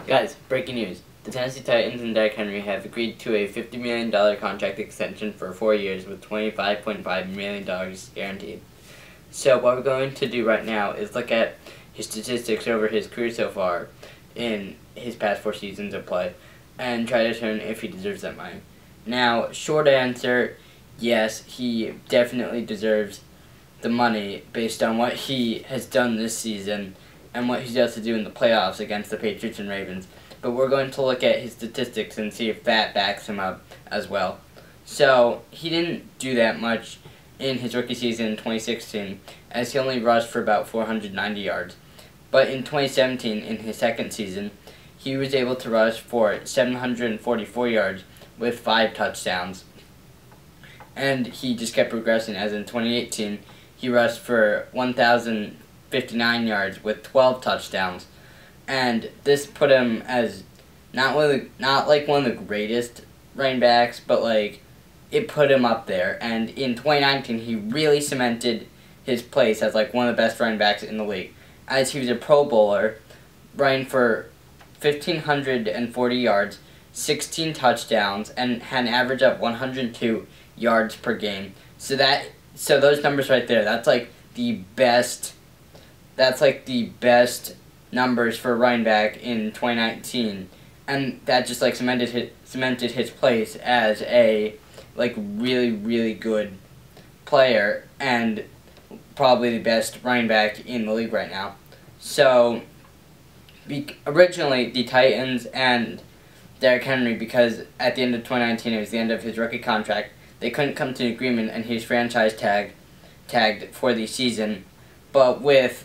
Guys, breaking news. The Tennessee Titans and Derrick Henry have agreed to a $50 million contract extension for 4 years with $25.5 million guaranteed. So what we're going to do right now is look at his statistics over his career so far in his past 4 seasons of play and try to determine if he deserves that money. Now, short answer, yes, he definitely deserves the money based on what he has done this season and what he's able to do in the playoffs against the Patriots and Ravens. But we're going to look at his statistics and see if that backs him up as well. So, he didn't do that much in his rookie season in 2016, as he only rushed for about 490 yards. But in 2017, in his second season, he was able to rush for 744 yards with 5 touchdowns. And he just kept progressing, as in 2018, he rushed for 1,059 yards with 12 touchdowns. And this put him as not like one of the greatest running backs, but like it put him up there. And in 2019, he really cemented his place as like one of the best running backs in the league, as he was a Pro Bowler, running for 1,540 yards, 16 touchdowns, and had an average of 102 yards per game. So those numbers right there, that's like the best numbers for a running back in 2019, and that just like cemented his place as a like really good player and probably the best running back in the league right now. So originally the Titans and Derrick Henry, because at the end of 2019 it was the end of his rookie contract, they couldn't come to an agreement and he was franchise tagged for the season. But what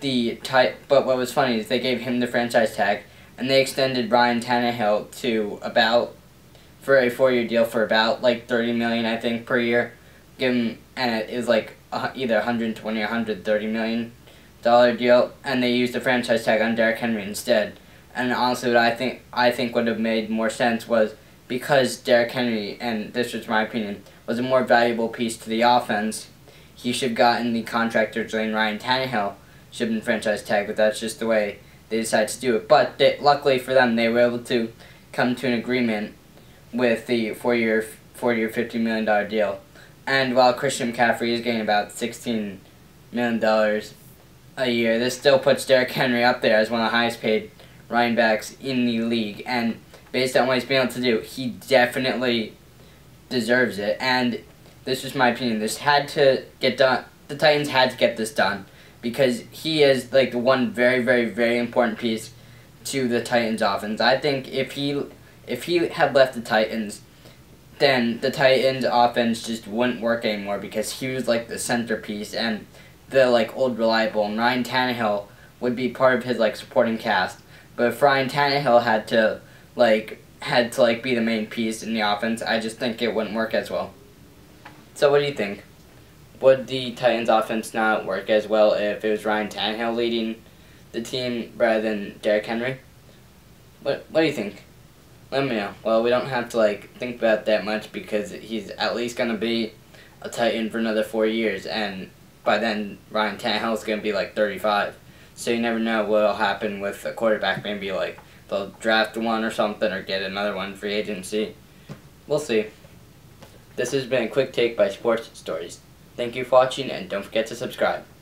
was funny is they gave him the franchise tag, and they extended Ryan Tannehill for a 4-year deal for about like $30 million, I think, per year. And it is like either $120 or $130 million deal, and they used the franchise tag on Derrick Henry instead. And honestly, what I think would have made more sense was, because Derrick Henry, and this was my opinion, was a more valuable piece to the offense, he should have gotten the contract originally, and Ryan Tannehill should have been franchise tagged, but that's just the way they decided to do it. But luckily for them, they were able to come to an agreement with the 4-year $50 million deal. And while Christian McCaffrey is getting about $16 million a year, this still puts Derrick Henry up there as one of the highest paid running backs in the league. And based on what he's been able to do, he definitely deserves it. And this is my opinion. This had to get done. The Titans had to get this done, because he is like the one very important piece to the Titans offense. I think if he had left the Titans, then the Titans offense just wouldn't work anymore, because he was like the centerpiece and the like old reliable, and Ryan Tannehill would be part of his like supporting cast. But if Ryan Tannehill had to be the main piece in the offense, I just think it wouldn't work as well. So what do you think? Would the Titans offense not work as well if it was Ryan Tannehill leading the team rather than Derrick Henry? What do you think? Let me know. Well, we don't have to like think about that much, because he's at least going to be a Titan for another 4 years, and by then Ryan Tannehill is going to be like 35. So you never know what will happen with a quarterback. Maybe like they'll draft one or something, or get another one free agency. We'll see. This has been a quick take by Sports Stories. Thank you for watching, and don't forget to subscribe.